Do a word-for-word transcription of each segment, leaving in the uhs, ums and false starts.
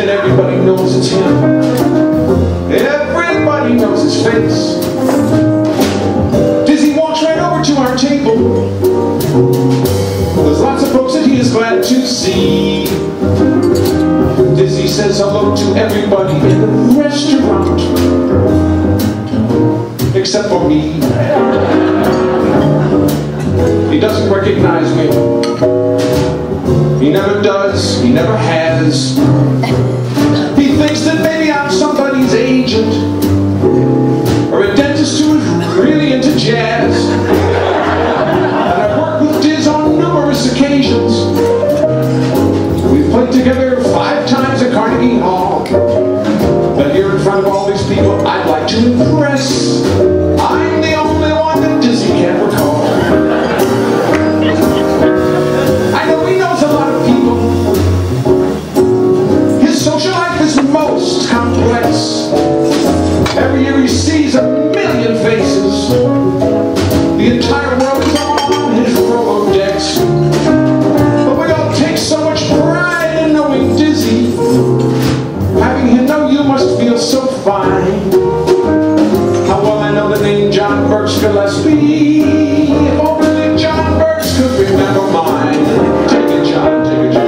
everybody knows it's him. Everybody knows his face. Dizzy walks right over to our table. There's lots of folks that he is glad to see. Dizzy says hello to everybody in the restaurant, except for me. He doesn't recognize me. He never does, he never has. He thinks that maybe I'm somebody's agent, or a dentist who is really into jazz. And I've worked with Diz on numerous occasions. We've played together five times at Carnegie Hall. But here in front of all these people, I'd like to impress. I'm the only one that Dizzy can't recall. I know he knows a lot of people. His social life is most complex. Every year he sees a million faces. The entire world is on his Rolodex. But we all take so much pride in knowing Dizzy. Having him know you must feel so fine. How well I know the name John Burks Gillespie. If only John Burks could remember mine. Take it, John, take it, John.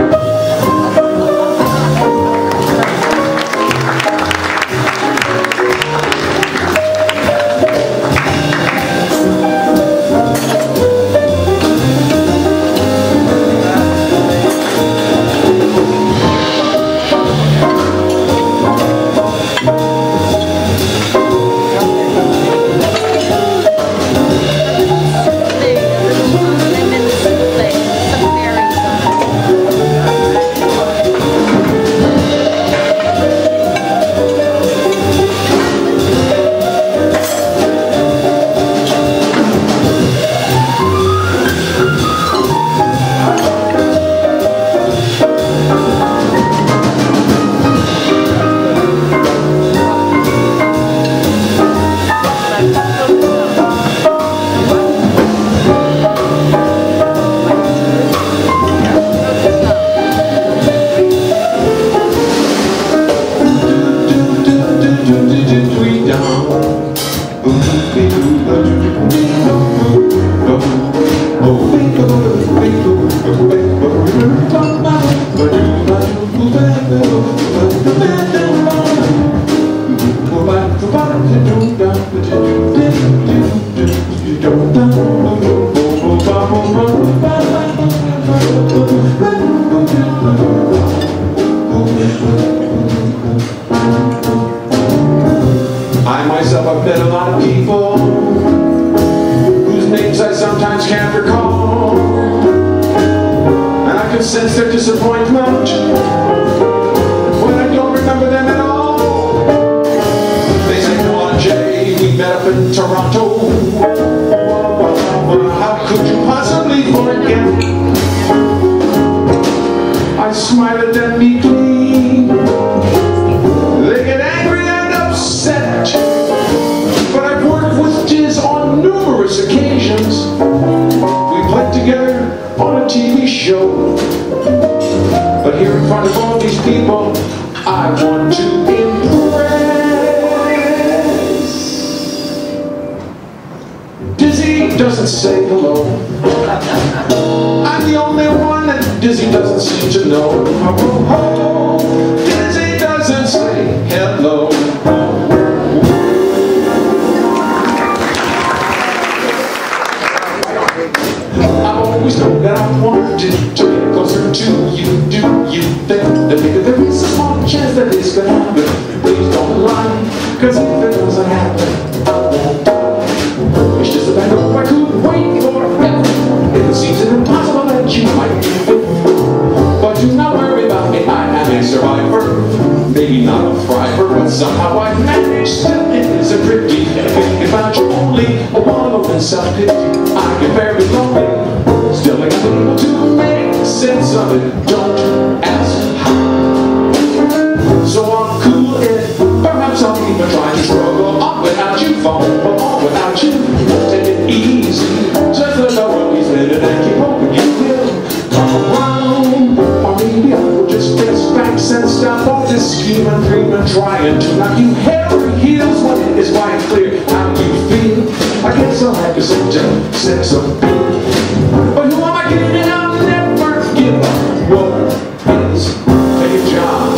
I myself have met a lot of people whose names I sometimes can't recall, and I can sense their disappointment when I don't remember them at all. They say, "Come on, Jay, we met up in Toronto. How could you possibly forget?" I smile at them meekly. They get angry and upset. But I've worked with Diz on numerous occasions. We played together on a T V show. But here in front of all these people, I want to impress. Dizzy doesn't say hello. I'm the only one that Dizzy doesn't seem to know. Dizzy doesn't say hello. I've always known that I wanted to get closer to you. Do you think that maybe there is a small chance that this could happen? Please don't lie, cause if it doesn't happen, I won't die. It's just that I know I could wait forever. If it seems impossible that you might be fit. But do not worry about me, I am a survivor. Maybe not a thriver, but somehow I managed to. It is a pretty thing about you only a wallow in self-pity. I get very lonely, still ain't able to make sense of it. Don't ask how. So I'm cool if perhaps I'll even try to struggle on without you, fall on without you. Take it easy, just let the world be spinning and keep hoping you will come around. Or maybe I will just face back. lights and stop all this scheming, dreaming, trying to knock you head over heels when it is quite clear how you feel. I guess I'll have to send you sex appeal. But who am I kidding? I'll never give up. What is a job?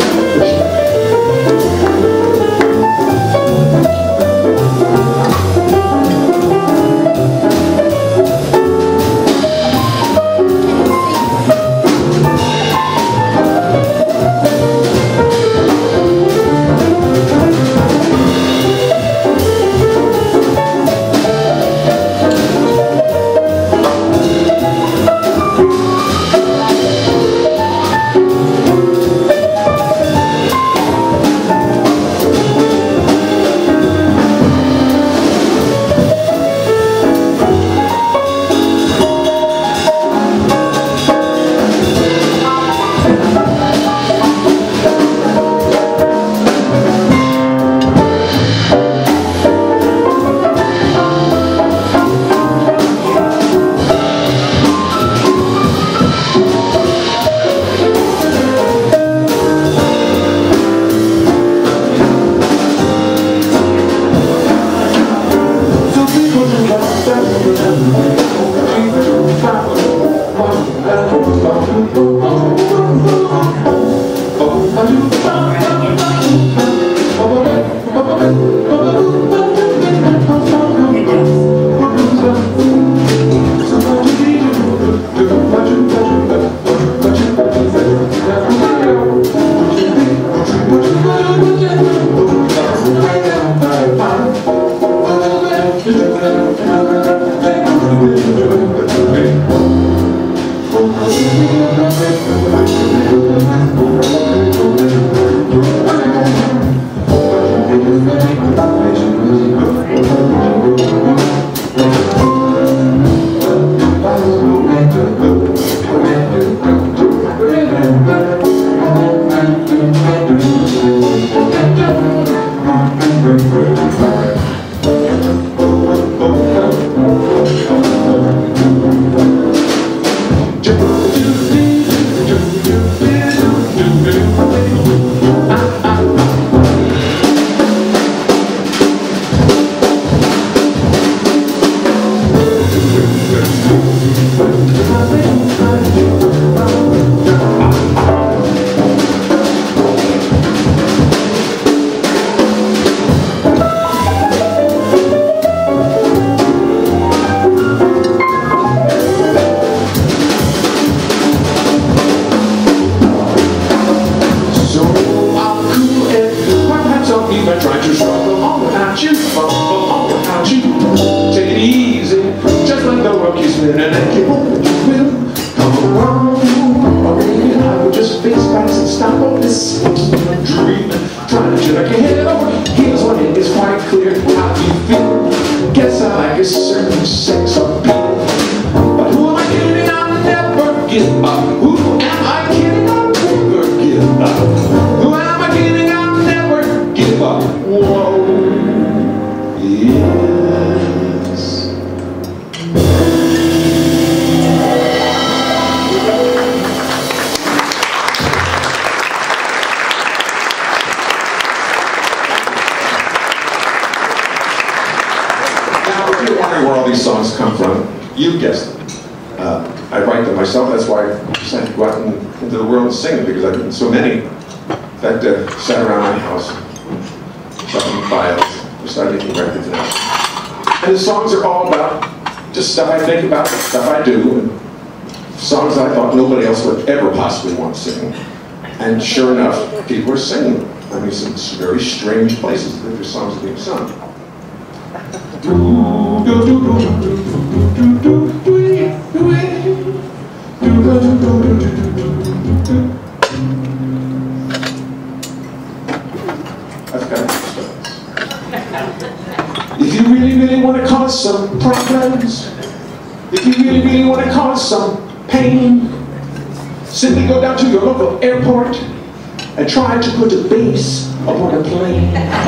Where all these songs come from, you guessed them. Uh, I write them myself, that's why I decided to go out and, into the world and sing them, because I've written so many. In fact, I uh, sat around my house, shuffling files, and started making records now. And the songs are all about just stuff I think about, stuff I do, and songs I thought nobody else would ever possibly want to sing. And sure enough, people are singing them. I mean, some very strange places that their songs are being sung. If you really, really want to cause some problems, if you really, really want to cause some pain, simply go down to your local airport and try to put a base upon a plane.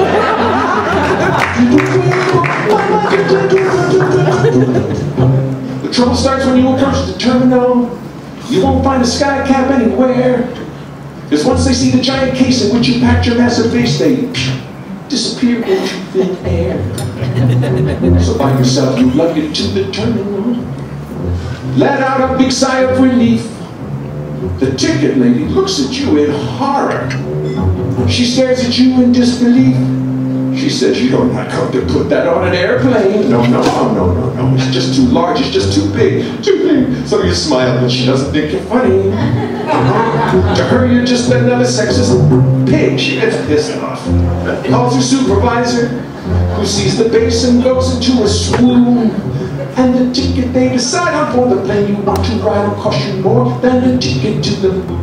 The trouble starts when you approach the terminal. You won't find a sky cap anywhere. Because once they see the giant case in which you packed your massive base, they disappear into thin air. So by yourself, you lug it to the terminal. Let out a big sigh of relief. The ticket lady looks at you in horror. She stares at you in disbelief. She says, "You don't not come to put that on an airplane." No, no, no, no, no, no. It's just too large. It's just too big. Too big. So you smile, but she doesn't think you're funny. To her, you're just another sexist pig. She gets pissed off. Calls her supervisor, who sees the base and goes into a swoon. And the ticket they decide on for the plane you want to ride will cost you more than a ticket to the moon.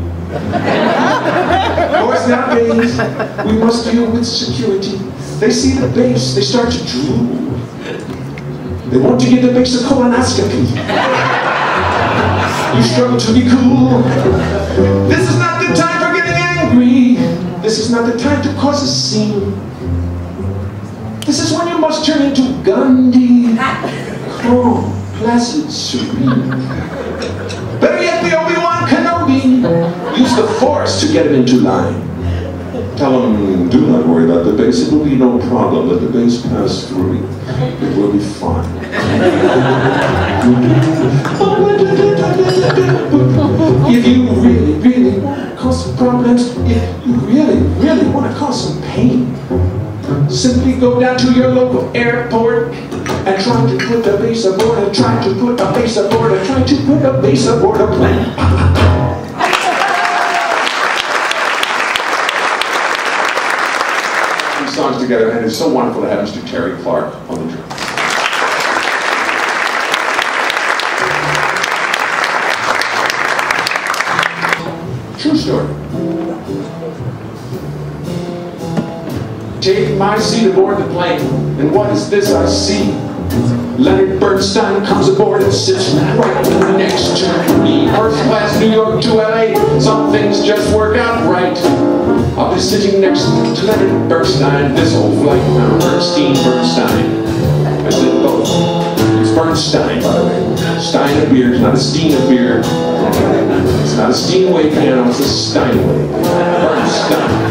Of course, nowadays, we must deal with security. They see the base, they start to drool. They want to give the base a colonoscopy. You struggle to be cool. This is not the time for getting angry. This is not the time to cause a scene. This is when you must turn into Gandhi. Calm, placid, serene. Better yet, the Obi-Wan Kenobi. Use the Force to get him into line. Tell him, do not worry about the base. It will be no problem. Let the base pass through. It will be fine. If you really, really want to cause some problems, if you really, really want to cause some pain, simply go down to your local airport and try to put a base aboard, and try to put a base aboard, and try to put a base aboard a plane. These songs together, and it's so wonderful to have Mister Terry Clarke on the drums. True story. Take my seat aboard the plane, and what is this I see? Leonard Bernstein comes aboard and sits right next to me. First class New York to L A, some things just work out right. I'll be sitting next to Leonard Bernstein this whole flight. Now Bernstein, Bernstein. I said both. It's Bernstein, by the way. Stein of beer, it's not a Steen of beer. It's not a Steinway piano, it's a Steinway. Bernstein.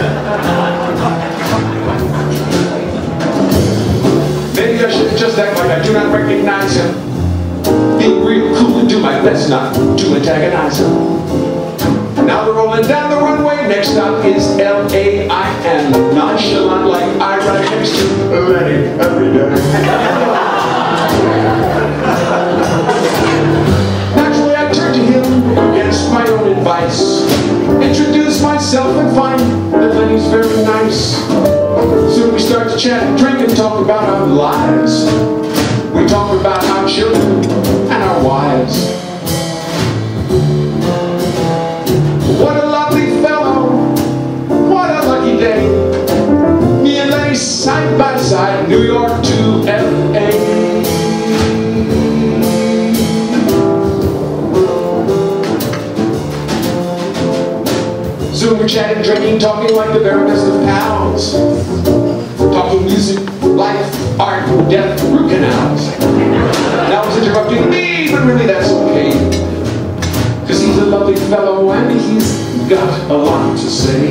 Maybe I should just act like I do not recognize him. Being real cool and do my best not to antagonize him. Now they're rolling down the runway. Next stop is L A I N. Nonchalant like I ride next to Lenny every day. Naturally I turn to him against my own advice. Introduce myself and find that Lenny's very nice. Soon we start to chat and drink and talk about our lives. We talk about our children and our wives. What a lovely fellow, what a lucky day. Me and Lenny side by side, New York to L A. Soon we're chatting, drinking, talking like the very best of pals. Talking music, life, art, death, root canals. Now he's interrupting me, but really that's okay. Cause he's a lovely fellow and he's got a lot to say.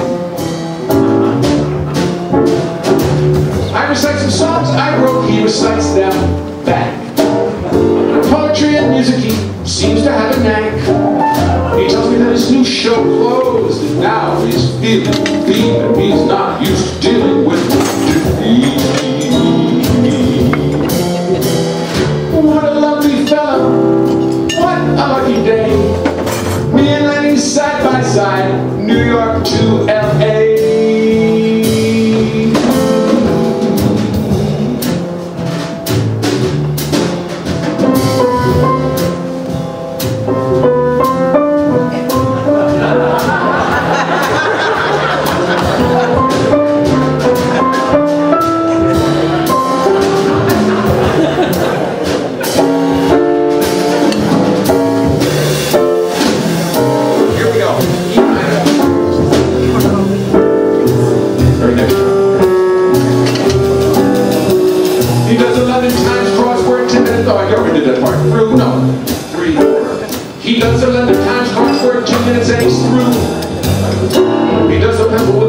I recite some songs I wrote, he recites them back. Poetry and music, he seems to have a knack. He tells me that his new show closed and now he's feeling defeat and he's not used to dealing with defeat. What a lovely fellow, what a lucky day. Me and Lenny side by side, New York to L A.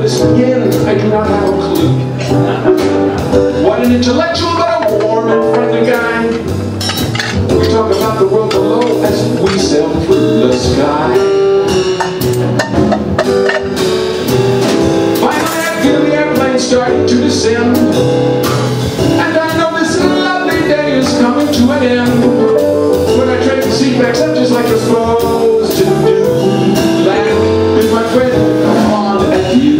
this begin? I do not have a clue. What an intellectual but a warm and friendly guy. We talk about the world below as we sail through the sky. Finally I feel the airplane starting to descend, and I know this lovely day is coming to an end. When I trade the seat backs up just like we're supposed to do. Land is my friend, I'm fond at you.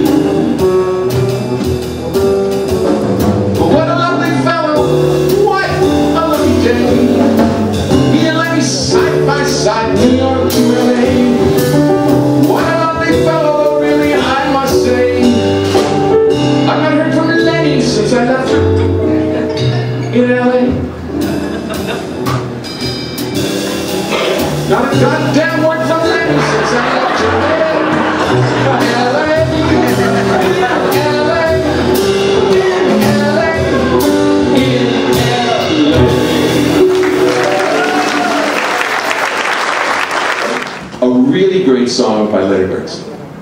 But what a lovely fellow, what a lucky day. Me and Lenny side by side, New York to L A. What a lovely fellow, though really I must say, I've not heard from Lenny since I left in L A. Not a goddamn word from Lenny since I left in L A. L A, L A, L A, in L A. A really great song by Lenny Bernstein.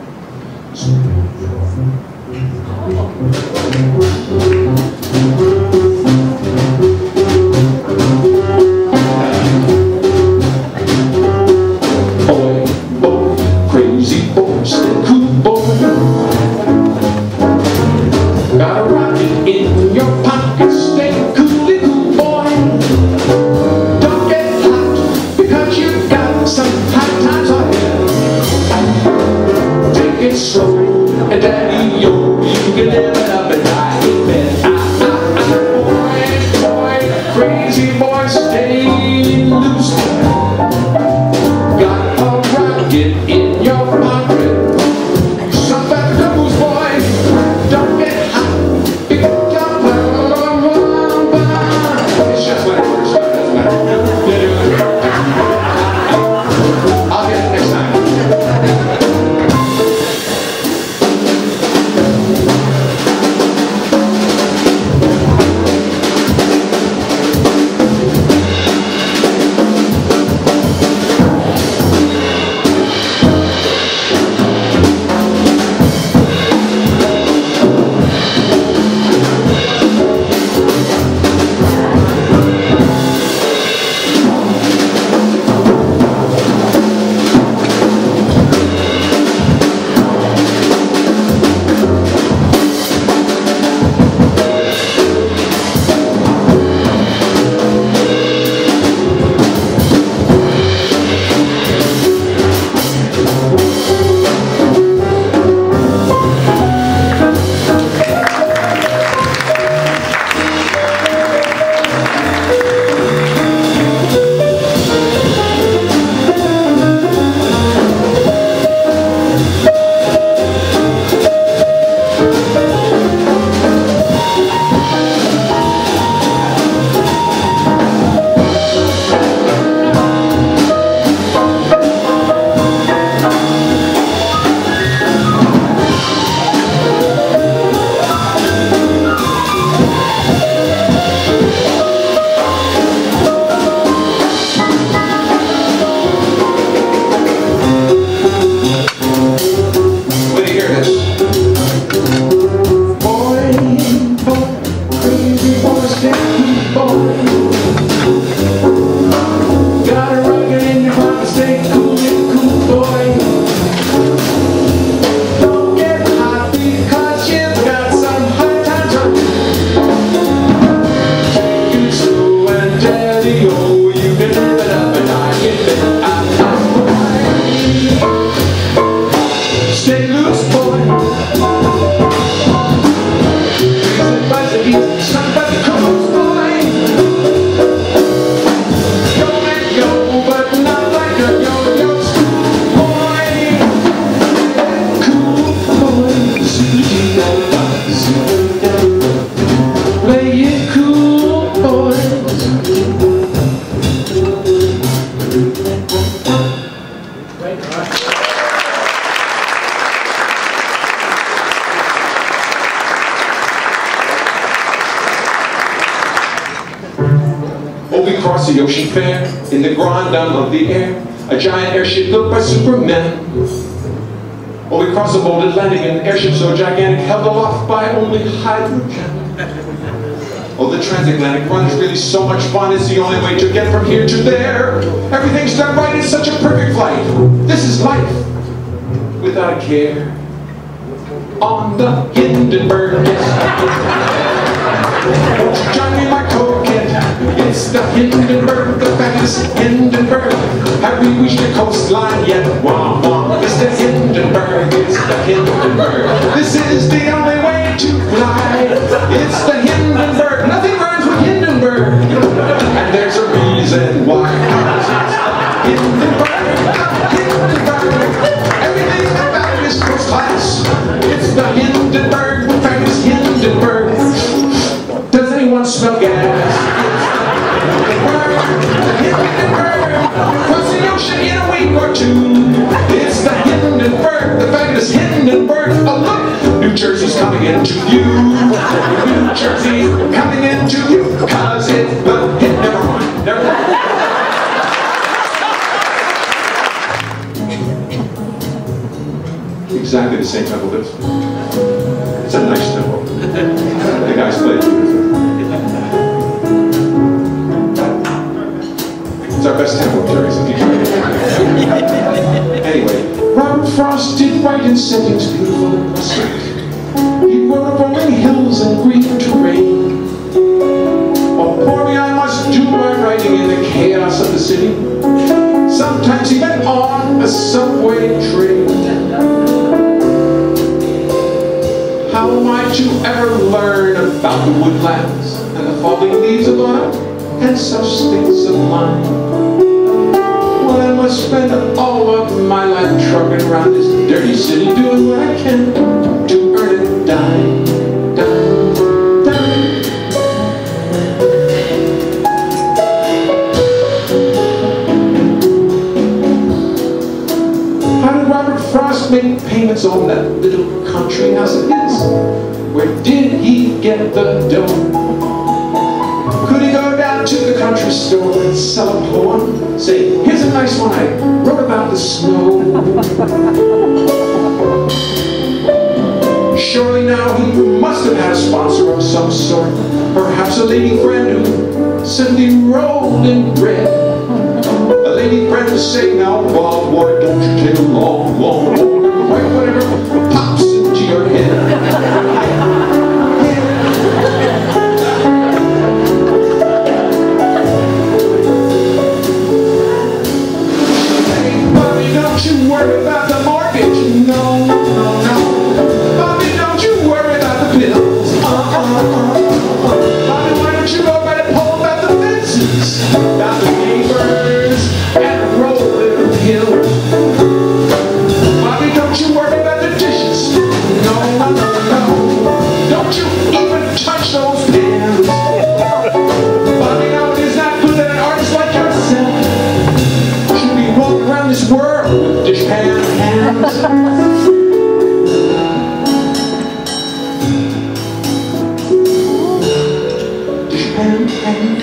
Across the ocean fair, in the grand dome of the air, a giant airship built by Superman. Well, we crossed the bold Atlantic in an airship so gigantic, held aloft by only hydrogen. Oh, the transatlantic run is really so much fun. It's the only way to get from here to there. Everything's done right. It's such a perfect flight. This is life without a care. On the Hindenburg, yes. Won't you join me, my coquette? It's the Hindenburg, the fabulous Hindenburg. Have we reached the coastline yet? Wah, wah. It's the Hindenburg, it's the Hindenburg. This is the only way to fly. It's the Hindenburg. Nothing rhymes with Hindenburg. And there's a reason why. Hindenburg, Hindenburg. Everything about it is first class. It's the Hindenburg, the famous Hindenburg. Does anyone smell gas? Hindenburg, cross the ocean in a week or two. It's the Hindenburg, the famous Hindenburg. Oh look, New Jersey's coming into view. New Jersey's coming into view, cause it's the hit. Never mind, never mind. Exactly the same tempo. It's a nice tempo. The guys play. It's our best tempo, Jerry, so keep trying. Anyway, Robert Frost did write in settings beautiful and rustic. He wrote of rolling hills and green terrain. Oh, poor me, I must do my writing in the chaos of the city. Sometimes even on a subway train. How am I to ever learn about the woodlands and the falling leaves of autumn and such things of mine? Well, I must spend all of my life trucking around this dirty city, doing what I can to earn a dime, dime, dime. How did Robert Frost make payments on that little country house of his? Where did he get the dough? Could he go down to the country store and sell a poem? Say, here's a nice one I wrote about the snow. Surely now he must have had a sponsor of some sort. Perhaps a lady friend who simply rolled in bread. A lady friend was saying, now, wild boy, don't you take a long, long walk. Write whatever pops into your head. Hey, Bobby, don't you worry about the mortgage. No, no, no. Bobby, don't you worry about the bills. Uh, uh, uh. Bobby, why don't you go write a poem about the fences, about the neighbors, and rolling hills. Bobby, don't you worry about the dishes. No, no, no. Don't you even touch those pins. Bobby, no, it is not good that an artist like yourself should be walking around this world with dishpan hands. Dishpan hands.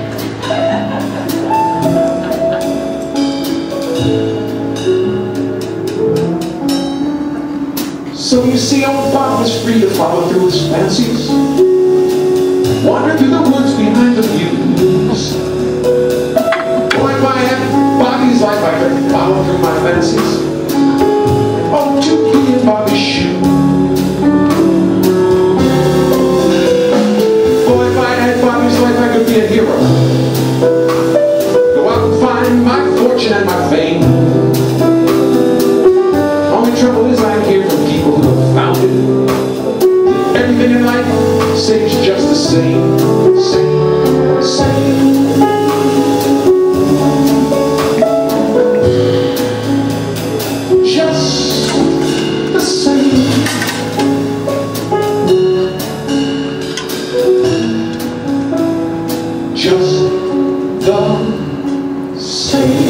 So you see, old Bob was free to follow through his fancies, wander through the woods behind the views. Boy, if I had Bobby's life, I could follow through my fancies. Oh, to be in Bobby's shoes. Boy, if I had Bobby's life, I could be a hero. Go out and find my fortune and my fame. Only trouble is I hear from people who have found it. Everything in life seems just the same, same, same. Just the same. Just the same.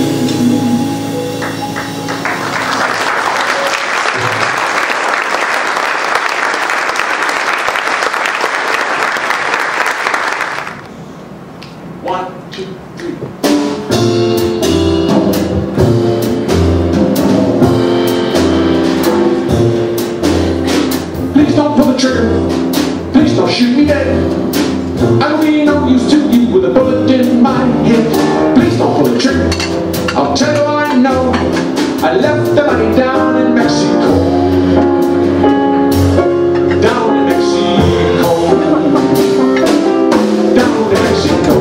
Please don't pull the trigger. Please don't shoot me dead. I will be no use to you with a bullet in my head. Please don't pull the trigger. I'll tell you all I know. I left the money down in Mexico. Down in Mexico. Down in Mexico.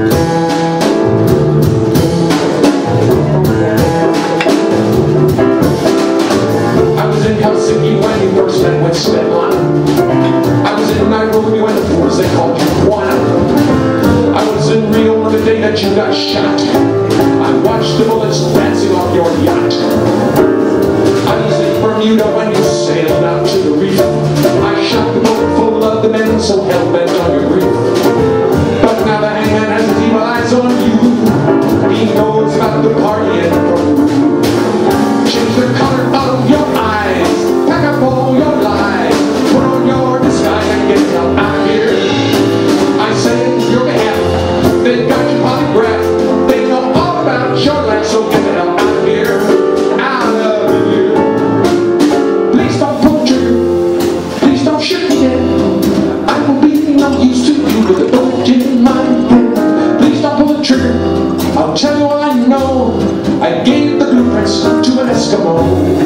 I was in Helsinki when you first met with Svetlana. I was in Nairobi when the fools they called you Juana. I was in Rio on the day that you got shot. I watched the bullets dancing off your yacht. I was in Bermuda when you sailed out to the reef. I shot the boat full of the men so hell-bent on your grief. But now the hangman has his evil eyes on you. He knows about the party and Peru. Change the color of your eyes. Pack up all your lies. Put on your disguise and get the hell out of here. I say in your behalf, they've got your polygraph. They know all about your life, so get the hell out of here. Out of here. Please don't pull the trigger. Please don't shoot me dead. I will be no use to you with a bullet in my head. Please don't pull the trigger. I'll tell you all I know. I gave the blueprints to an Eskimo.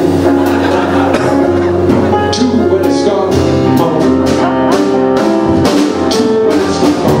To an Eskimo. To an Eskimo.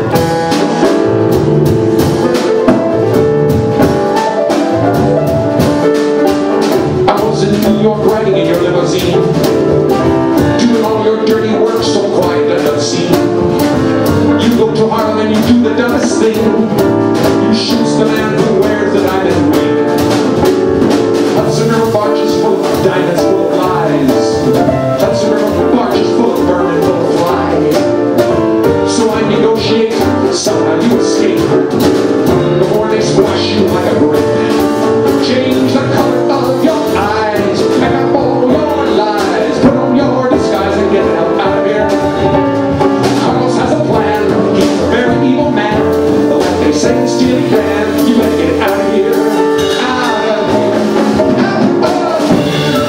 I was in New York riding in your limousine, doing all your dirty work so quiet and obscene. You go to Harlem and you do the dumbest thing. You shoot the man who wears the diamond ring. Hudson River barges full of diamonds, full of lies. Hudson River barges full of vermin, full of flies. So I negotiate, somehow you escape. Before they squash you like a grape. Change the color of your eyes. Pack up all your lies. Put on your disguise and get the hell out of here. Carlos has a plan. He's a very evil man. But like they say, steal he can. You better get out of here. Out of here. Out of here.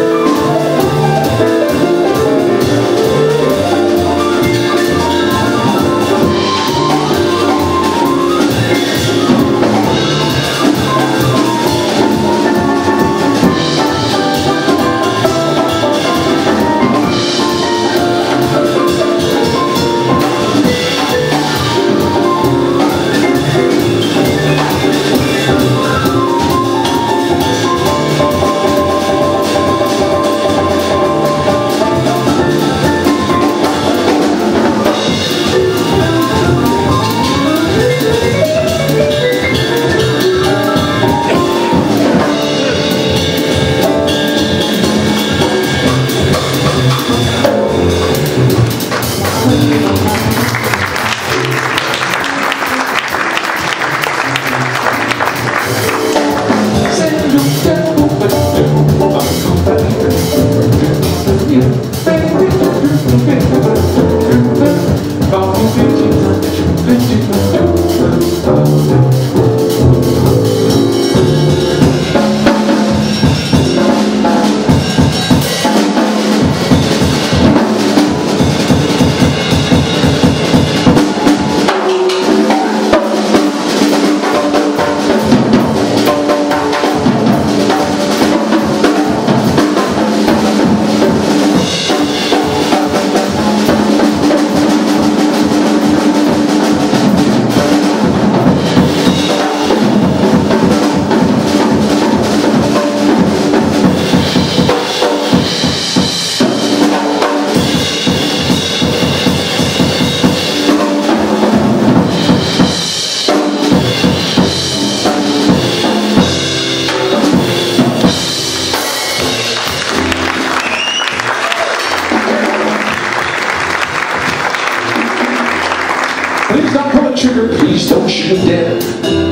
Please don't pull the trigger, please don't shoot him dead.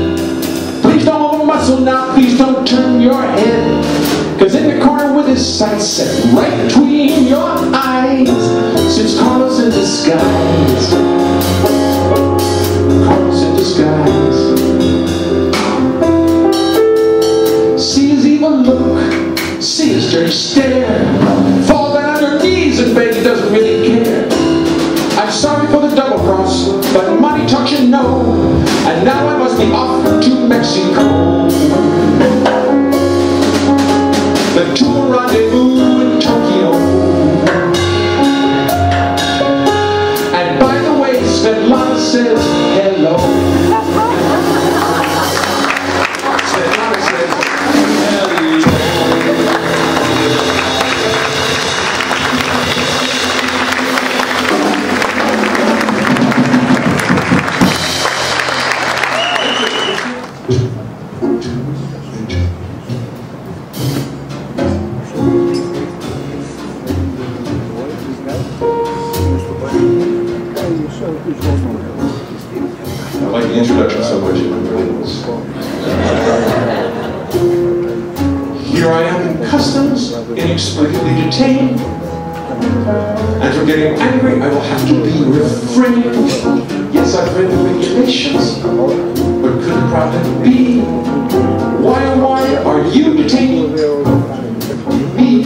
Please don't move a muscle now, please don't turn your head. Cause in the corner with his sights set right between your eyes sits Carlos in disguise. Carlos in disguise. See his evil look, see his dirty stare. Fall down on your knees and Mexico, then to a rendezvous in Tokyo. And by the way, Svetlana says hello. Svetlana says hello. I like the introduction so much. Here I am in customs, inexplicably detained, and for getting angry I will have to be refrained. Yes, I've read the regulations, but could the problem be? Why, oh why are you detaining me?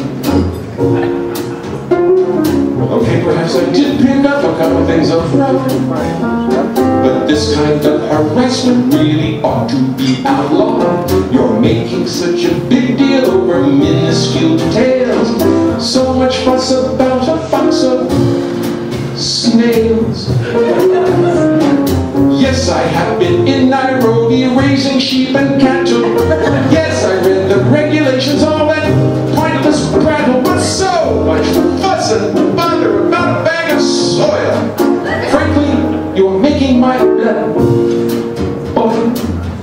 Okay, perhaps I did pick up a couple things up front, but this kind of harassment really ought to be outlawed. You're making such a big deal over minuscule details. So much fuss about a box of snails. Yes, I have been in Nairobi raising sheep and cattle. Yes, I read the regulations, all that pointless prattle, but so much fuss and bother about a bag of soil. Frankly, you're making my blood boil.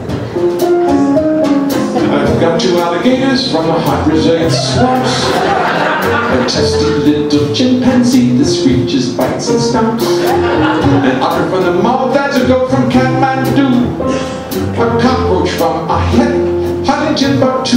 I've got two alligators from the hot Brazilian swamps, a testy little chimpanzee that screeches, bites and stomps, an otter from the Maldives, a goat from Kathmandu, a cockroach from a hut in Timbuktu,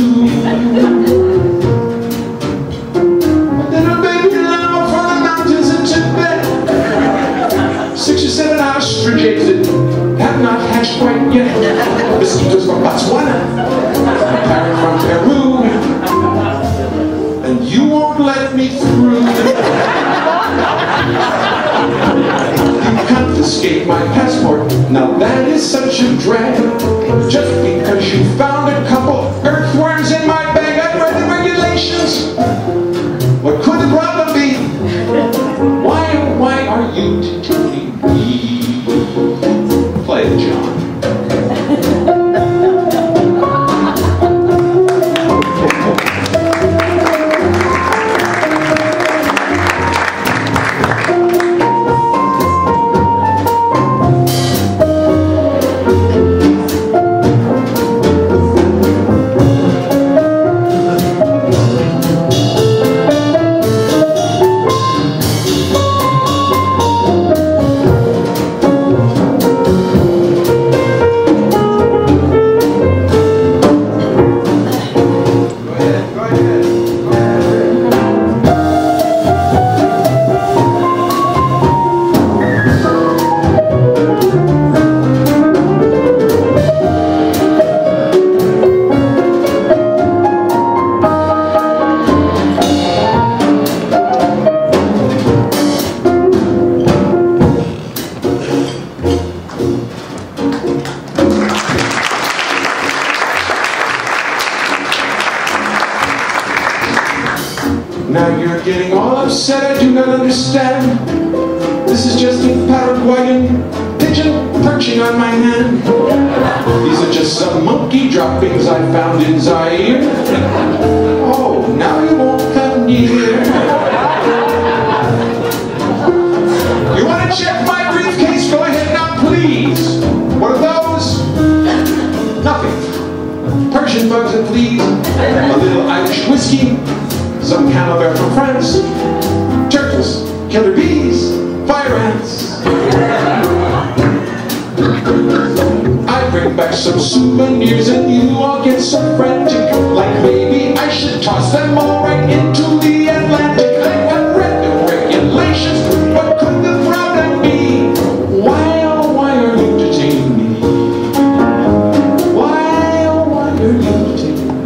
a little baby llama from the mountains of Tibet, six or seven ostriches that have not hatched quite yet, mosquitoes from Botswana, a parrot from Peru, and you won't let me through. You confiscate my passport, now that is such a drag. Just because you found a couple earthworms in my bag, I've read the regulations. What could the problem be? Why, oh why are you detaining me? Play it, John. Now you're getting all upset, I do not understand. This is just a Paraguayan pigeon perching on my hand. These are just some monkey droppings I found in Zaire. Oh, now you won't come near. You want to check my briefcase? Go ahead now, please. What are those? Nothing. Persian bugs and fleas, a little Irish whiskey, some camembert from France, turtles, killer bees, fire ants. I bring back some souvenirs and you all get so frantic, like maybe I should toss them all right into the Atlantic. I have read the regulations, what could the problem be? Why, oh why are you detaining me? Why, oh why are you detaining me?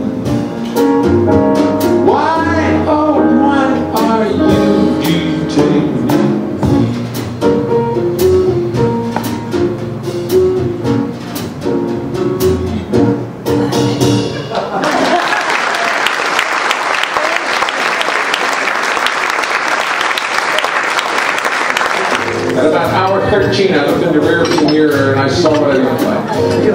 Why, oh why are you detaining me? about hour thirteen, I looked in the rearview mirror and I saw what I looked like.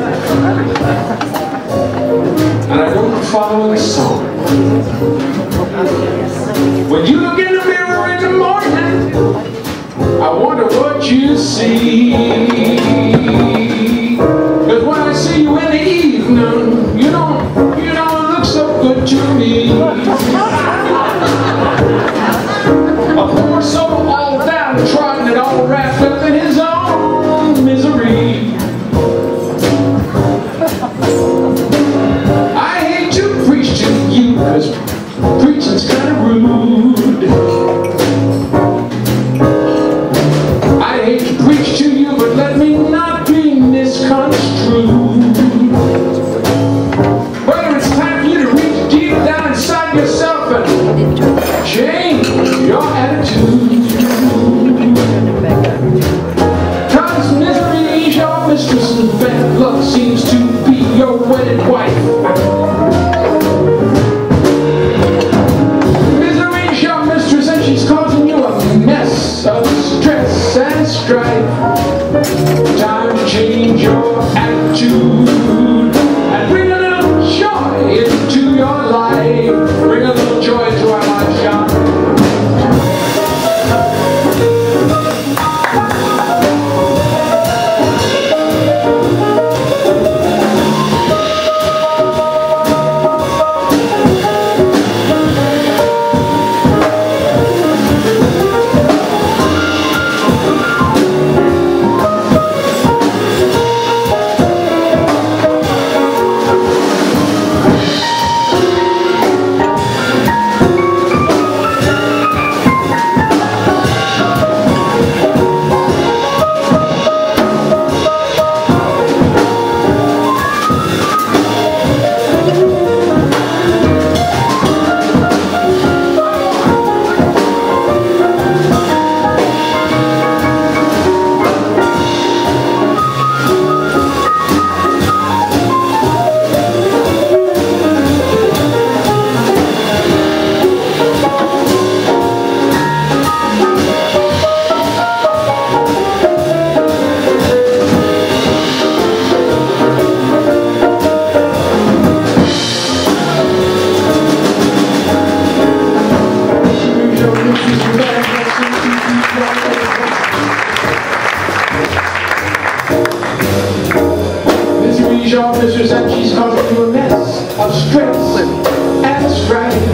And I wrote the following song. When you look in the mirror in the morning, I wonder what you see. Cause when I see you in the evening, you don't, you don't look so good to me. A poor soul all downtrodden and all wrapped up in his own misery. I hate to preach to you, cause preaching's kinda rude. I hate to preach to you, but let me not be misconstrued. Whether it's time for you to reach deep down inside yourself and change your attitude. Cause misery's your mistress and bad luck seems to be your wedded wife. Misery's your mistress and she's causing you a mess of stress and strife. Time to change your attitude and bring a little joy into your life. Bring a little joy into our lives, John. Your mistress and she's causing you a mess of stress and strife.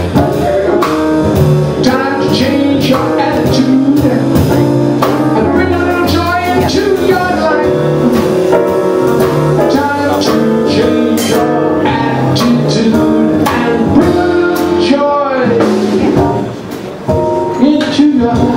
Time to change your attitude and bring a little joy into your life. Time to change your attitude and bring a little joy into your life.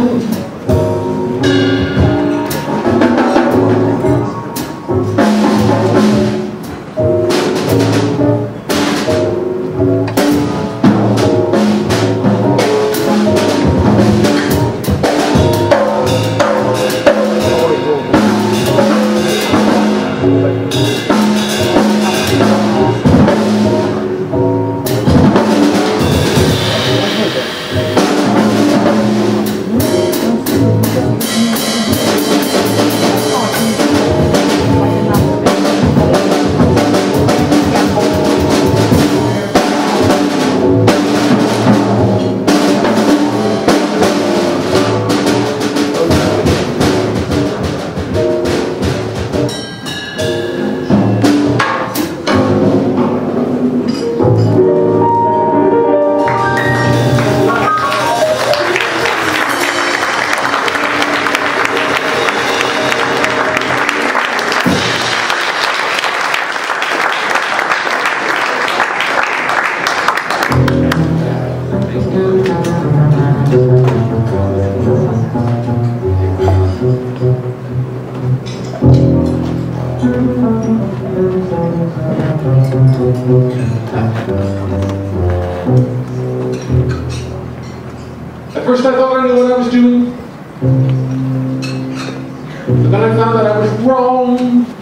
At first I thought I knew what I was doing, but then I found that I was wrong.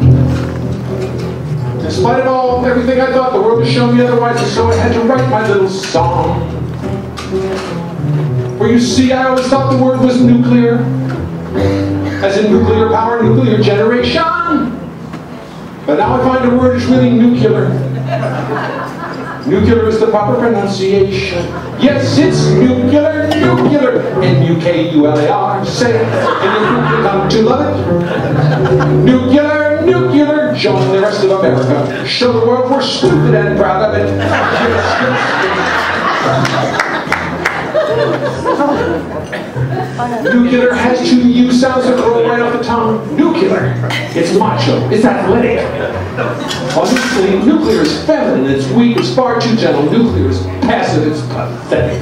In spite of all, everything I thought, the world has shown me otherwise, and so I had to write my little song. For you see, I always thought the word was nuclear. as in nuclear power, nuclear generation. But now I find a word is really nuclear. Nuclear is the proper pronunciation. Yes, it's nuclear, nuclear, N U K U L A R. Say it, and you come to love it. Nuclear, nuclear, join the rest of America. Show the world we're stupid and proud of it. Nuclear has two U sounds that roll right off the tongue. Nuclear. It's macho. It's athletic. Honestly, nuclear is feminine. It's weak. It's far too gentle. Nuclear is passive. It's pathetic.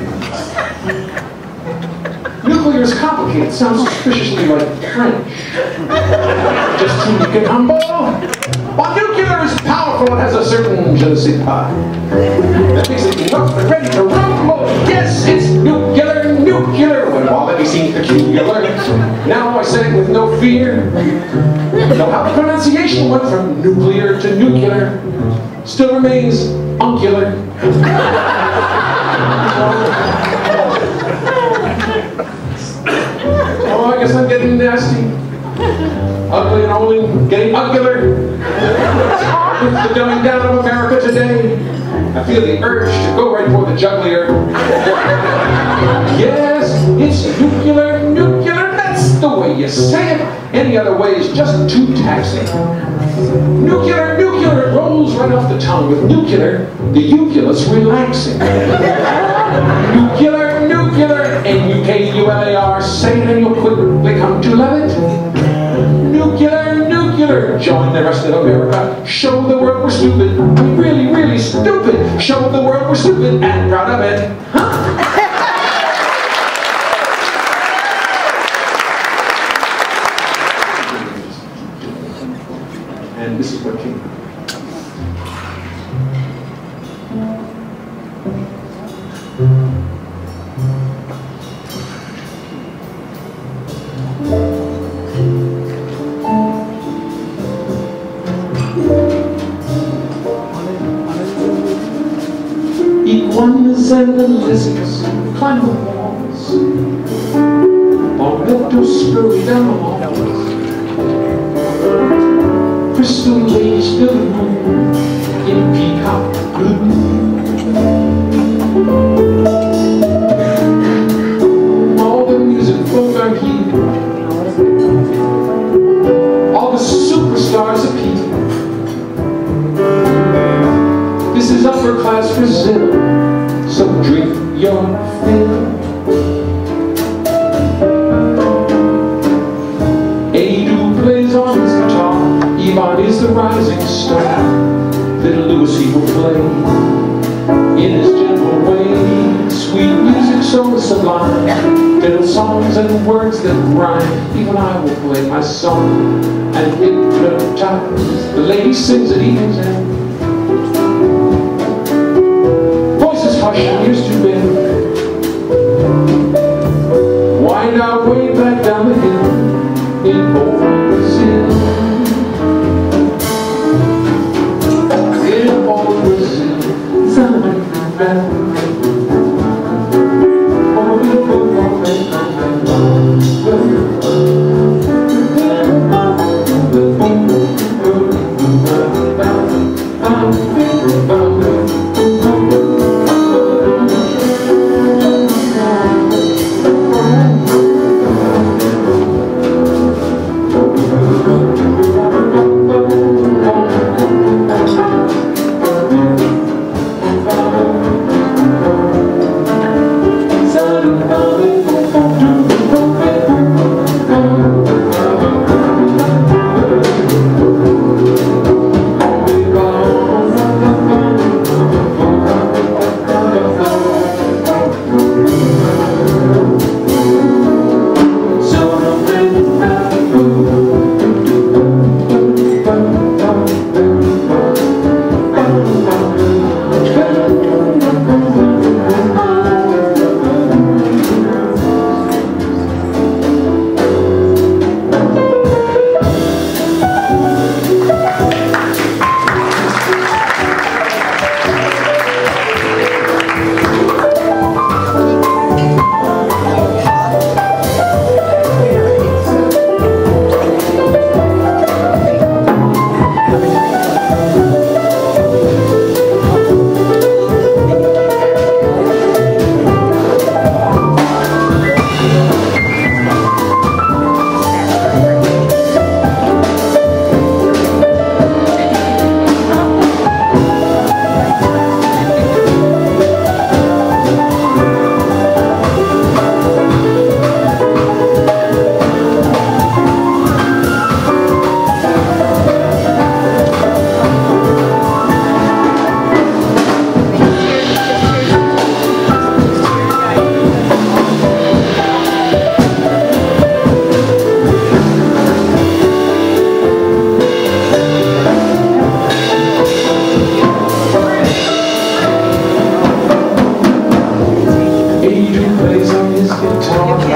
Nuclear is complicated. It sounds suspiciously like French. Just too weak and humble. While nuclear is powerful, it has a certain je ne sais pas that makes it rough and ready to rumble. Yes, it's nuclear, nuclear, when all that seems peculiar. Now I say it with no fear. Though how the pronunciation went from nuclear to nuclear still remains uncular. Oh, I guess I'm getting nasty. Ugly and only getting uglier. With the dumbing down of America today, I feel the urge to go right for the juggler. Yes, it's nuclear, nuclear, that's the way you say it. Any other way is just too taxing. Nuclear, nuclear, it rolls right off the tongue. With nuclear, the uculus relaxing. Nuclear, nuclear, N U K U L A R, say it and you'll quickly come to love it. Nuclear, nuclear, join the rest of America. Show the world we're stupid. I'm really, really stupid. Show the world we're stupid and proud of it. Huh? And this is what came. Iguanas and the lizards climb the walls. Palmettos scurry down the halls. Crystal ladies fill the room in peacock blue. All the music folk are here. All the superstars appear. This is upper class Brazil, so drink your fill. Edu plays on his guitar, Ivan is the rising star. Little Louis will play in his gentle way. Sweet music so sublime, little songs and words that rhyme. Even I will play my song and hypnotize. The lady sings at evening's end. Hush, here's to bed. Wind our way back down the hill in old Brazil. In old Brazil, somebody better.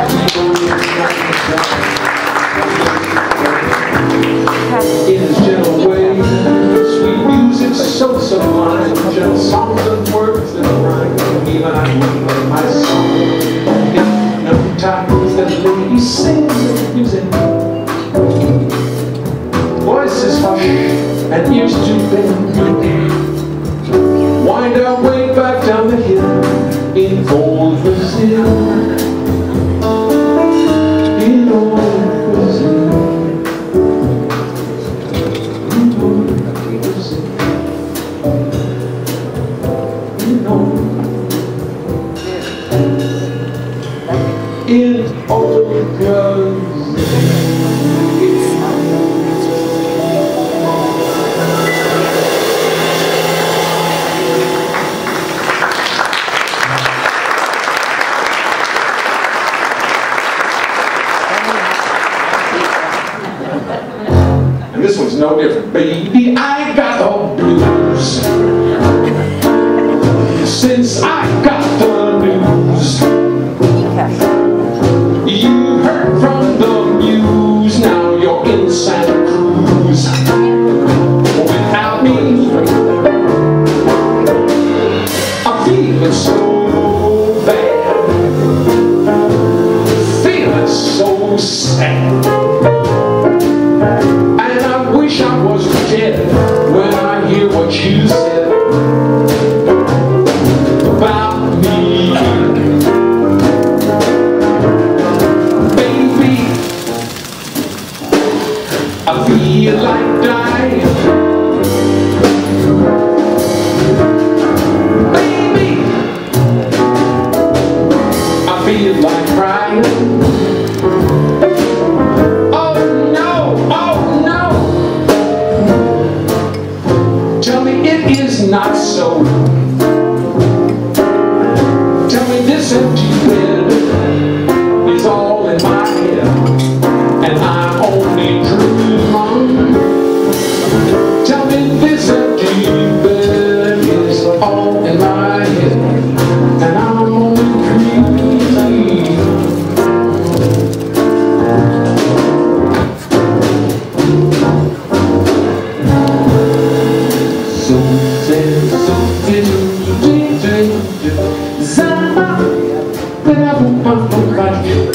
In his gentle way, sweet music so sublime, gentle songs and words that rhyme, even I wouldn't let my song. No times that lady sings the music, voices hush and ears to bend, wind our way back down the hill in old Brazil. In old Brazil. In old Brazil. And this one's no different. Baby, I got the blues since I got the news. You heard from the news, now you're in Santa Cruz. Without me, I'm feeling so bad, feeling so sad, and I wish I was dead when I hear what you said about me. I feel like dying, baby. I feel like crying. Oh no, oh no. Tell me it is not so. Tell me this empty bed is all in my head, and I'm only dreaming. Tell me this empty bed is all in my head, and I'm only dreaming. So say, so say, do, do, do, Zama, then I won't bump about you.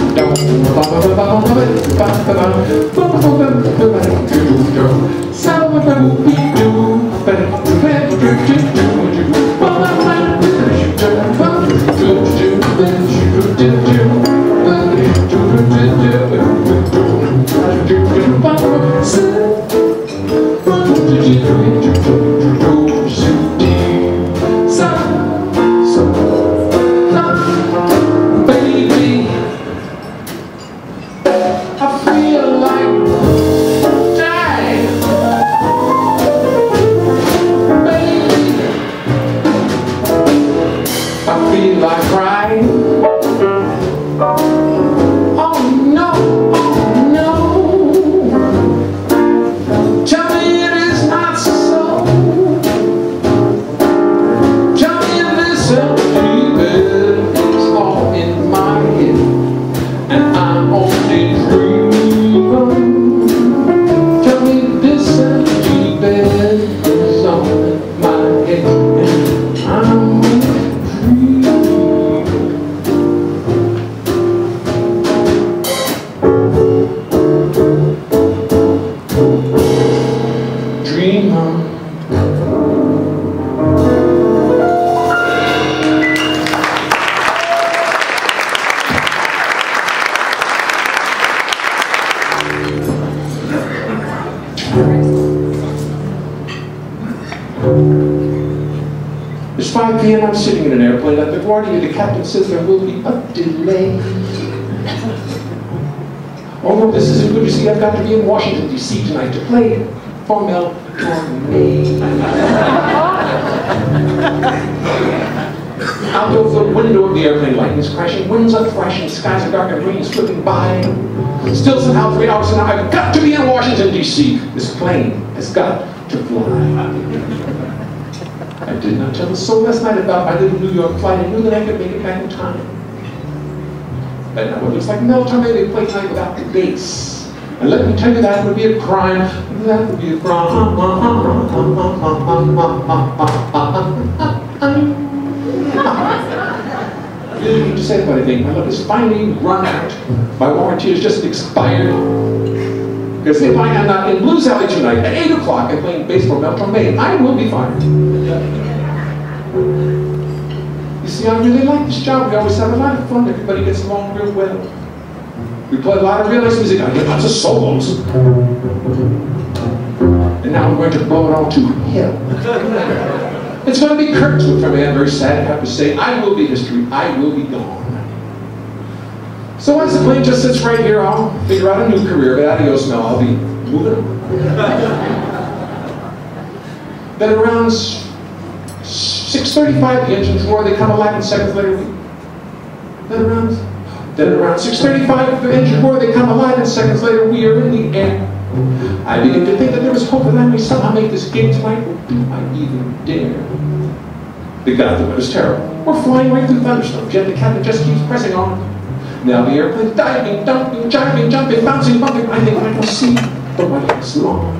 Baby, I feel like dying. Baby, I feel like crying. Oh no, oh no. Tell me it is not so. Tell me this empty bed is all in my head, and I'm only dreaming. Tell me this empty bed is all in my head, and I'm only dreaming. Dream on. It's five p m I'm sitting in an airplane. At the guardia, the captain says there will be a delay. Oh no, this isn't good. You see, I've got to be in Washington, D C tonight to play for Mel Torme. Out of the window of the airplane, lightning is crashing, winds are thrashing, skies are dark and rain is slipping by. Still somehow three hours and now I've got to be in Washington, D C This plane has got to fly. I did not tell the soul last night about my little New York flight. I knew that I could make it back in time. But now what looks like melatonin, they play tonight without the bass. And let me tell you, that would be a crime. That would be a crime. I really need to say about anything. My love is finally run out. My warranty has just expired. Because if I am not in Blues Alley tonight at eight o'clock and playing bass for Melton May, I will be fired. You see, I really like this job. We always have a lot of fun. Everybody gets along real well. We play a lot of real nice music. I get lots of solos. And now I'm going to blow it all to hell. It's going to be Kurtzwood for me. I'm very sad to have to say, I will be history. I will be gone. So as the plane just sits right here, I'll figure out a new career. But adios now, I'll be moving on. Then around six thirty-five, the engines roar. They come alive, and seconds later, we... Then around... Then around six thirty-five, the engine roar. They come alive, and seconds later, we are in the air. I begin to think that there is hope that I may somehow make this gig tonight. Or do I even dare? The God, the weather's terrible. We're flying right through thunderstorms, yet the captain just keeps pressing on. Now the airplane diving, dumping, jiving, jumping, bouncing, bumping. I think I can see the White House lawn.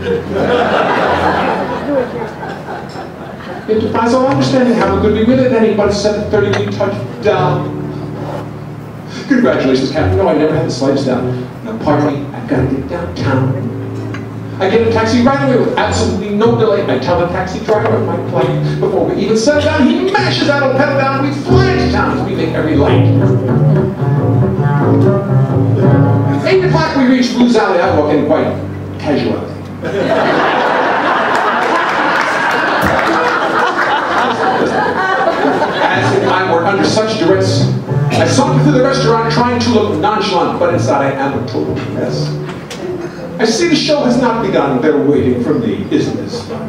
It defies all understanding how it could be with it any but a seven thirty week touchdown. Congratulations, Captain. No, I never had the slightest doubt. Now, pardon me, I've got to get downtown. I get a taxi right away with absolutely no delay. I tell the taxi driver my plight. Before we even settle down, he mashes that old pedal down and we fly to town as we make every light. Eight o'clock we reach Blues Alley. I walk in quite casually. As if I were under such duress, I saunter through the restaurant trying to look nonchalant, but inside I am a total mess. I see the show has not begun. They're waiting for me. Isn't this fun?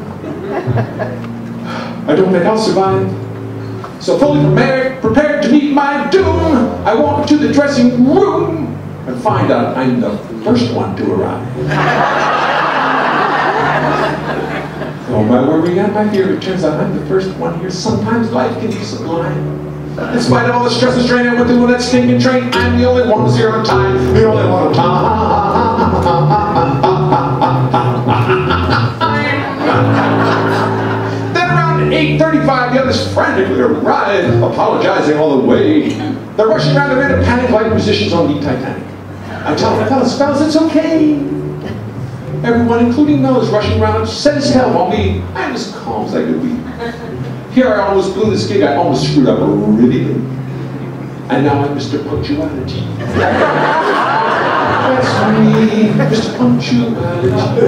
I don't think I'll survive. So fully prepared, prepared to meet my doom, I walk to the dressing room and find out I'm the first one to arrive. Oh my worry and my fear, it turns out I'm the first one here. Sometimes life can be sublime. In spite of all the stress and strain I went through on that stinking train, I'm the only one who's here on time. The only one on time. Then around eight thirty-five, the others frantically arrive, apologizing all the way. They're rushing around in a panic like musicians on the Titanic. I tell them, fellas, fellas, it's okay. Everyone, including Mel, is rushing around, set as hell, while me, I'm as calm as I could be. Here I almost blew this gig, I almost screwed up really big. And now I'm Mister Punctuality. That's me, Mister Punctuality.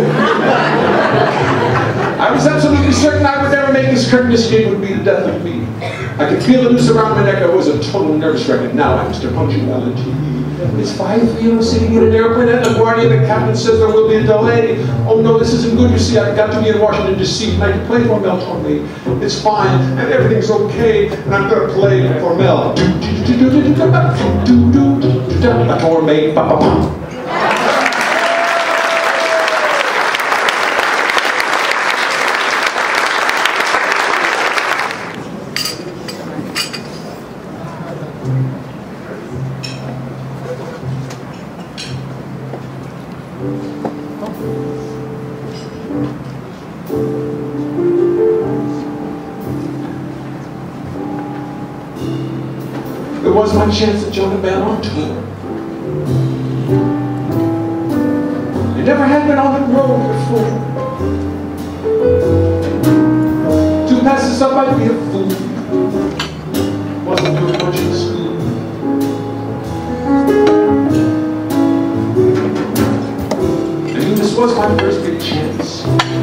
I was absolutely certain I would never make this curtain. This gig would be the death of me. I could feel the noose around my neck. I was a total nervous wreck. And now I'm Mister Punctuality. It's five p m sitting in an airplane and the guardian, the captain says there will be a delay. Oh no, this isn't good. You see, I've got to be in Washington D C and I can play for Mel Torme. It's fine and everything's okay and I'm going to play for Mel. Torme. It was my chance to join a band on tour. I never had been on the road before. To pass this up, I'd be a fool. Wasn't doing much in school. I mean, this was my first big chance.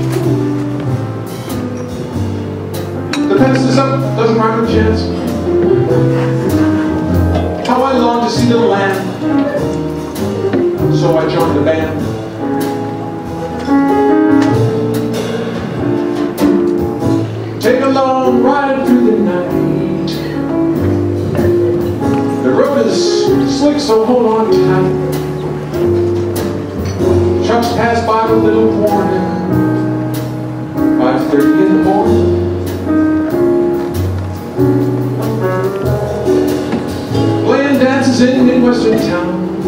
To pass this up doesn't rhyme with chance. How I long to see the land. So I joined the band. Take a long ride through the night. The road is slick, so hold on tight. Trucks pass by with little warning. five thirty in the morning. in Midwestern towns,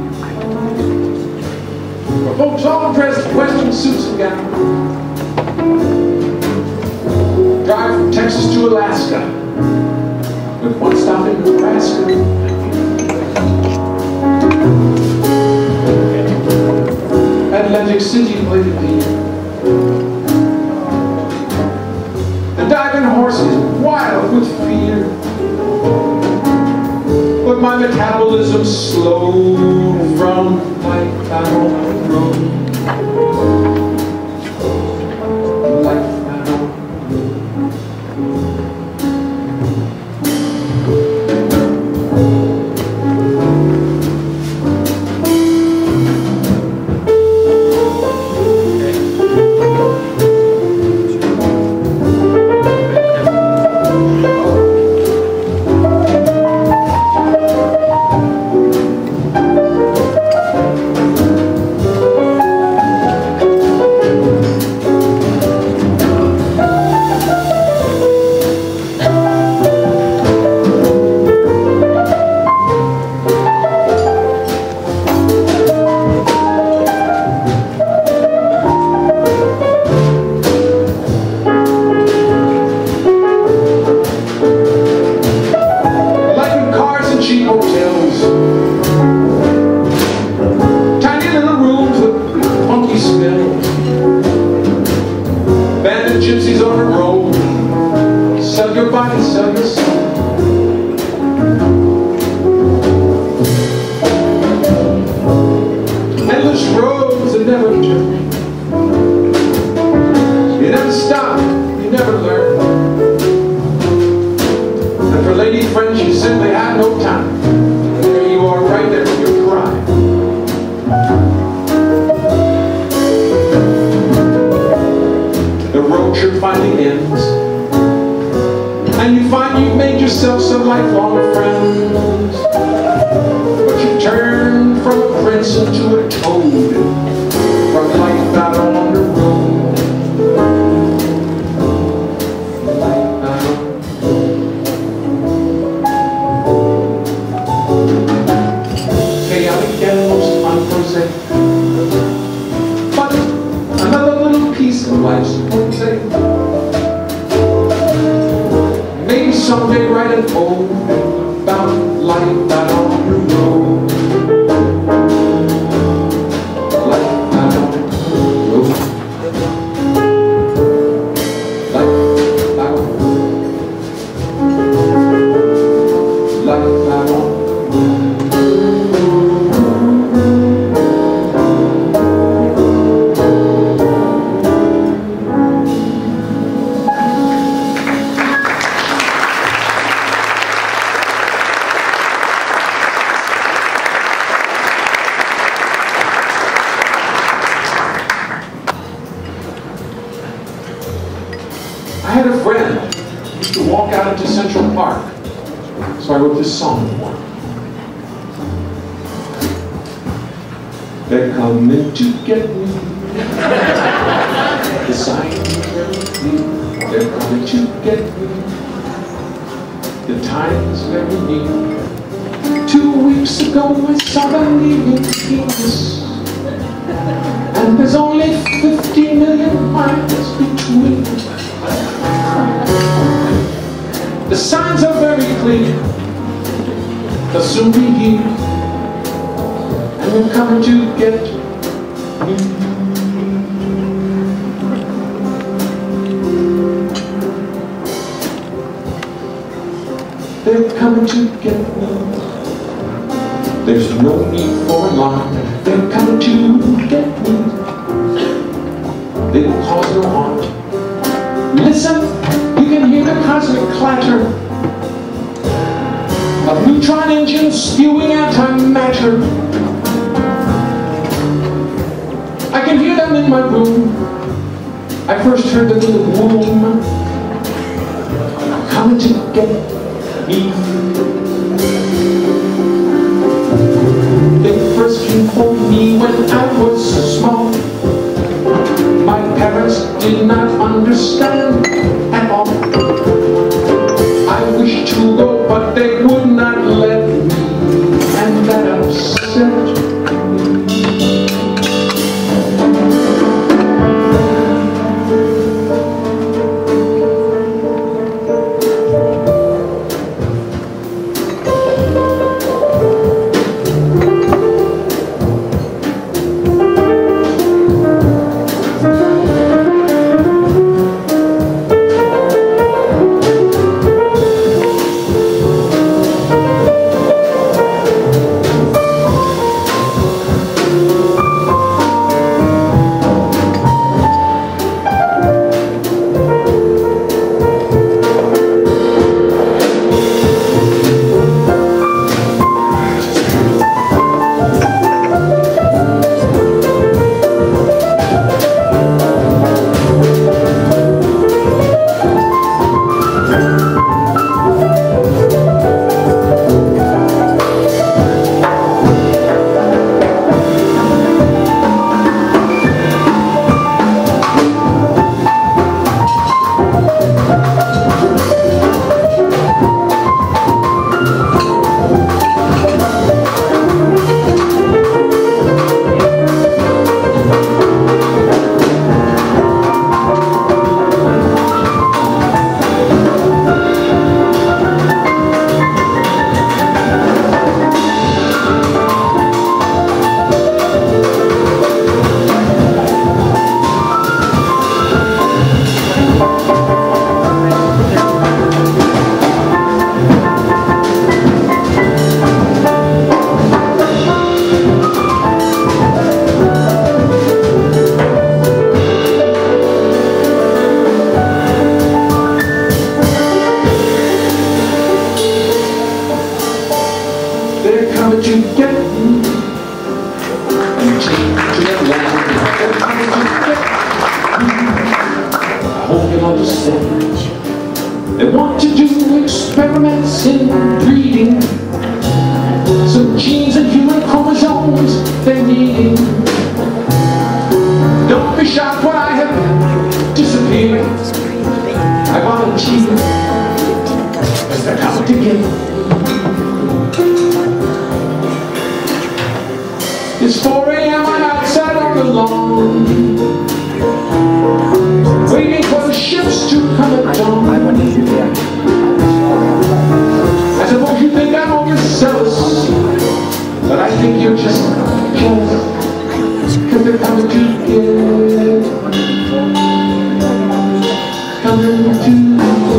where folks all dressed in Western suits and gowns, drive from Texas to Alaska, with one stop in Nebraska. Atlantic City played a beat. The diving horse is wild with fear, but my metabolism's slow from life out on the road. Life out on the gypsies on the road, sell your body, sell your soul. Endless roads that never turn. You never stop, you never learn. And for lady friends, you simply have no time. And there you are, right there with your pride. The road trip finally ends, and you find you've made yourself some lifelong friends. But you turn from a prince into a toad, from life out on the road. Life out on the road. Chaotic and most unprosaic, but another little piece of life's prosaic. Maybe someday write an ode about life out on the road. Life out on the road. Life out on the road. Life out on the road. I had a friend who used to walk out into Central Park, so I wrote this song for him. They're coming to get me. The signs are me. They're coming to get me. The time's very near. Two weeks ago I saw them leaving Venus, and there's only fifty million miles between. The signs are very clear. They'll soon be here, and they're coming to get me. They're coming to get me. There's no need for alarm. They're coming to get me. They will cause no harm. Listen, you can hear the cosmic clatter of neutron engines spewing antimatter. I can hear them in my room. I first heard them in the womb, coming to get me. They first came for me when I was small. My parents did not understand at all. I wished to go, but they would not let me. understand. They want to do experiments in breeding, some genes and human chromosomes they're needing. Don't be shocked when I have disappeared. I volunteer as they're coming together. It's four A M I'm outside on the lawn, waiting for the ships to come at dawn. I suppose you think I'm overzealous, but I think you're just jealous, cause they're coming together, coming together.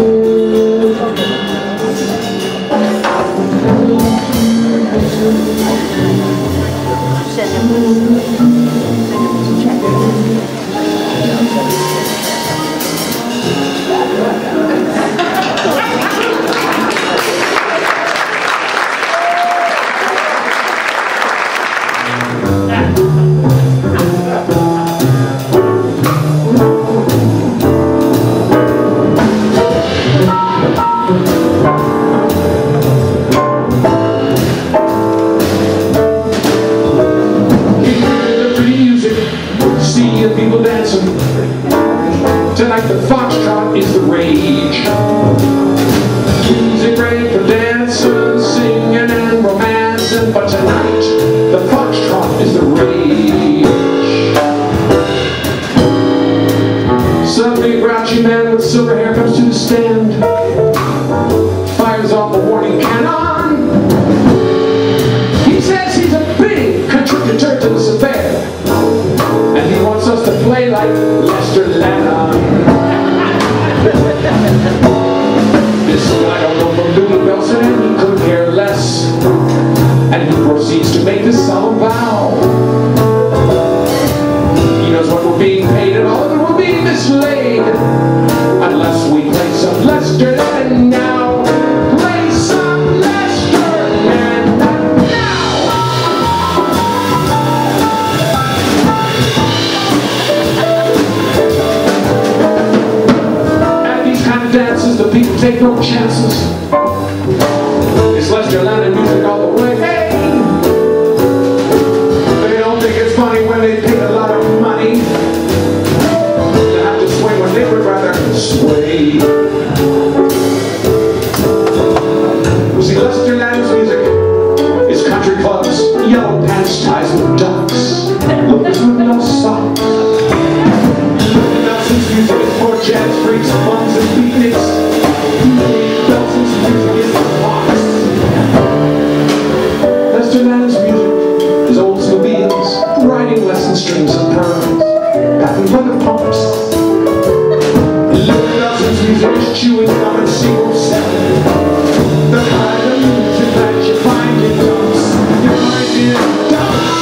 People dancing tonight. The foxtrot is the rage. Music great for dancing, singing, and romancing, but tonight the foxtrot is the rage. Some big grouchy man with silver hair comes to the stand, fires off the warning cannon. He says he's a big contributor to this affair, and he wants us to play like Lester Leonhart. This guy don't know from Louis Belson, and he could care less, and he proceeds to make this solemn vow. He knows what we're being paid, and all of it will be mislaid unless we play some Lester Leonhart now. Play some Lester Leonhart now. At these kind of dances, the people take no chances. It's Lester Leonhart music all the way. Hey! They don't think it's funny when they pay a lot of money to have to swing when they would rather sway. You see, Lester Leonhart's music is country clubs, yellow pants, ties with ducks, lookers with no socks. Nelson's music is for jazz freaks, bums, and beatniks. Nelson's music is the fox. Lester Leonhart's music is Oldsmobiles, riding lesson streams and pearls, patent leather pumps. Nelson's music is chewing gum and single seven. The kind of music that you find in dumps, you find in dumps.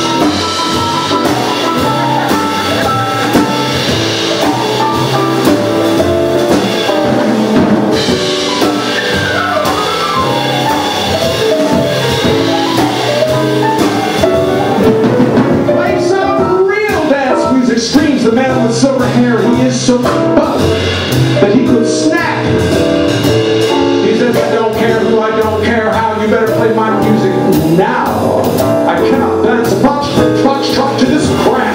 Play some real dance music, screams the man with silver hair. He is so buff that he could snap. He says, I don't care who, I don't care how, you better play my music now. I cannot dance a fox, foxtrot to this crap.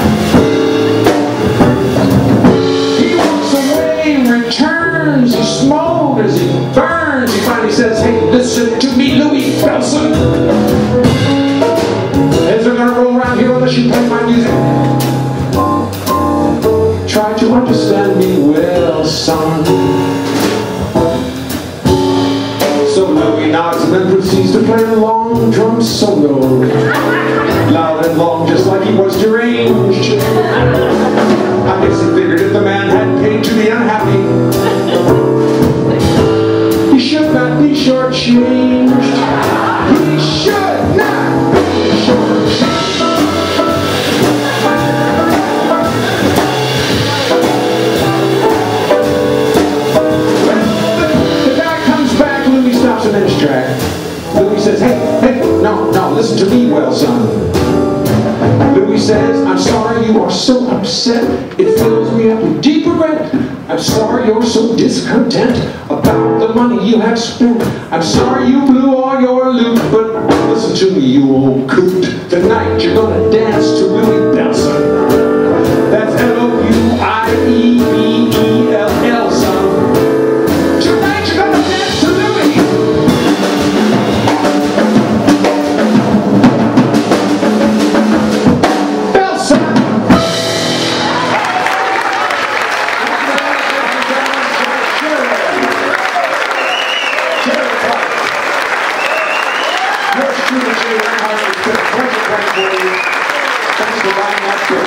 He walks away, returns, he smolders, he burns. He finally says, hey, listen to me, Louis Belson. Heads are gonna roll around here unless you play my music. Try to understand me well, son. So Louis nods and then proceeds to play a long drum solo, loud and long, just like he was deranged. I guess he figured if the man had paid to be unhappy, he should not be shortchanged. He should not be shortchanged. Louis says, hey, hey, no, no, listen to me well, son. Louis says, I'm sorry you you are so upset. It fills me up with deep regret. I'm sorry you're so discontent about the money you have spent. I'm sorry you blew all your loot, but listen to me, you old coot. Tonight you're gonna dance to Louis Bellson. That's L O U I E B E L L, son. Tonight you're gonna dance to Louis. Bellson. Yours truly, Leonhart, it's been a pleasure playing for you. Thanks for writing that script.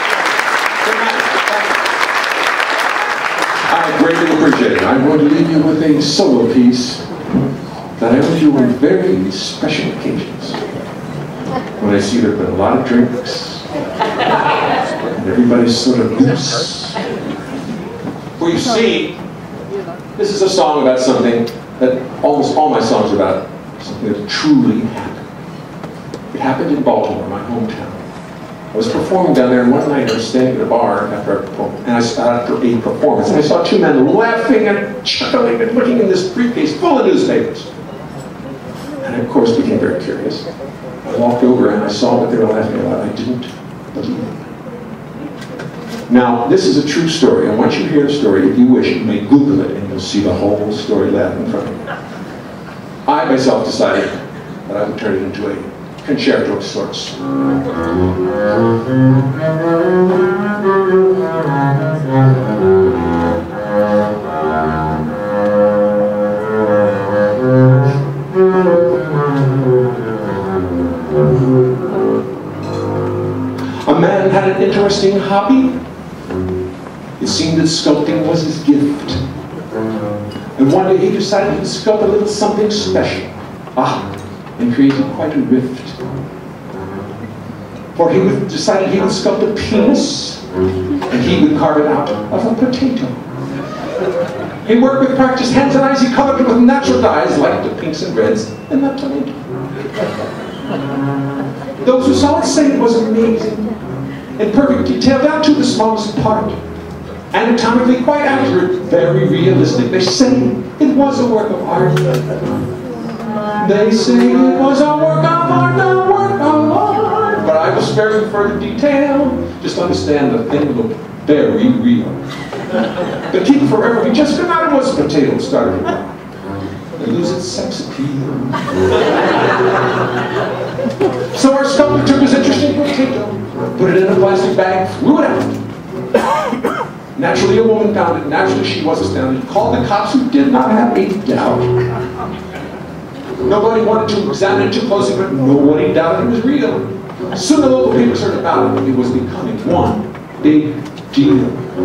I greatly appreciate it. I'm going to leave you with a solo piece that I only do on very special occasions. When I see there have been a lot of drinks, and everybody's sort of loose. Well, you see, this is a song about something that almost all my songs are about, something that truly happened. It happened in Baltimore, my hometown. I was performing down there, and one night I was standing at a bar after a, and I, after a performance, and I saw two men laughing and chuckling and looking in this briefcase full of newspapers. And I, of course, became very curious. I walked over and I saw what they were laughing about. I didn't believe it. Now, this is a true story. I want you to hear the story. If you wish, you may Google it, and you'll see the whole story laid in front of you. I myself decided that I would turn it into a concerto of sorts. A man had an interesting hobby. It seemed that sculpting was his gift. And one day he decided to sculpt a little something special. Ah, and created quite a rift. For he would, decided he would sculpt a penis, and he would carve it out of a potato. He worked with practiced hands and eyes. He colored it with natural dyes, like the pinks and reds in the tomato. Those who saw it say it was amazing, in perfect detail down to the smallest part. Anatomically quite accurate, very realistic. They say it was a work of art. They say it was a work of art, a work of art. But I will spare you further detail. Just understand the thing looked very real. The key forever, we just found out it was a potato started to lose its sex appeal. So our sculptor took his interesting potato, put it in a plastic bag, threw it out. Naturally, a woman found it. Naturally, she was astounded. Called the cops, who did not have a doubt. Nobody wanted to examine it too closely, but nobody doubted it was real. Soon the local papers heard about it. It was becoming one big deal.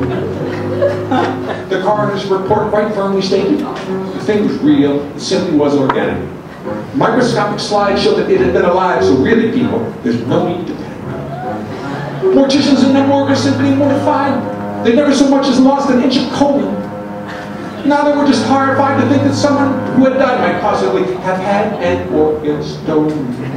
The coroner's report quite firmly stated the thing was real. It simply was organic. Microscopic slides showed that it had been alive, so really, people, there's no need to panic. Morticians in the morgue are simply mortified. They never so much as lost an inch of colon. Now they were just horrified to think that someone who had died might possibly have had an organ stone.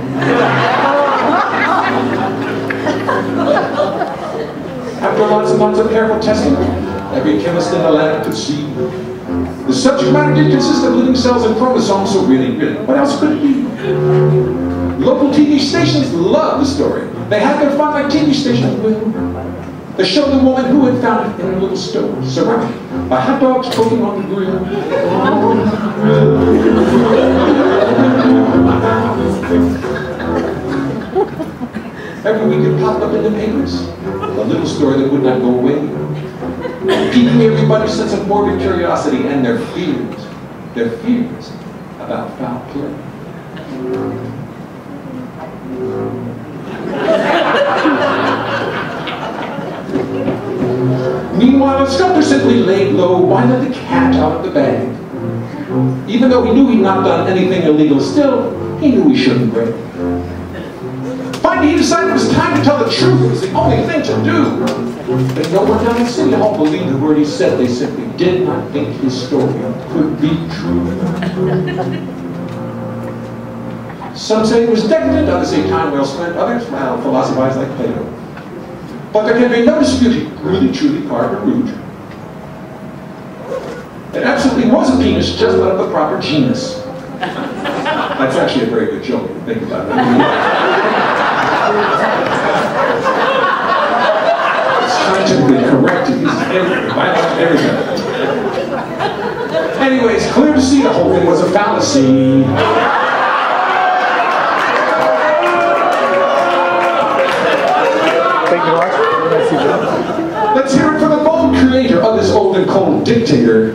After lots and lots of careful testing, every chemist in the lab could see the subject matter did consist of living cells and chromosomes, so really, really, what else could it be? Local T V stations loved the story. They had their fun like T V stations will. They showed the woman who had found it in her little stove, surrounded by hot dogs cooking on the grill. Every week it popped up in the papers, a little story that would not go away, piquing everybody's sense of morbid curiosity and their fears, their fears about foul play. Meanwhile, the sculptor simply laid low. Why let the cat out of the bag? Even though he knew he'd not done anything illegal, still, he knew he shouldn't break. Finally, he decided it was time to tell the truth. It was the only thing to do. But no one down in City Hall believed the word he said. They simply did not think his story could be true. Some say it was decadent, others say time well spent, others, well, philosophize like Plato. But there can be no dispute, really, truly, Clarke Rouge. It absolutely was a penis, just not of the proper genus. That's actually a very good joke, if you think about it. It's scientifically correct to use everything. Anyways, clear to see the whole thing was a fallacy. Thank you much. Let's hear it for the bold creator of this old and cold dictator. A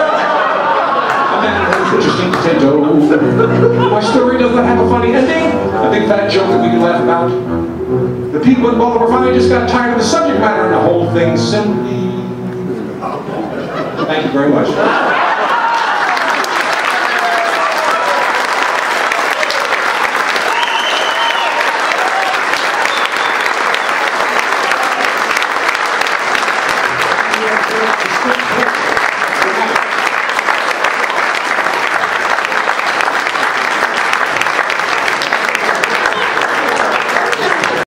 man who's interesting potato. My story does not have a funny ending. A big fat joke that we can laugh about. The people involved were finally just got tired of the subject matter and the whole thing simply. Thank you very much.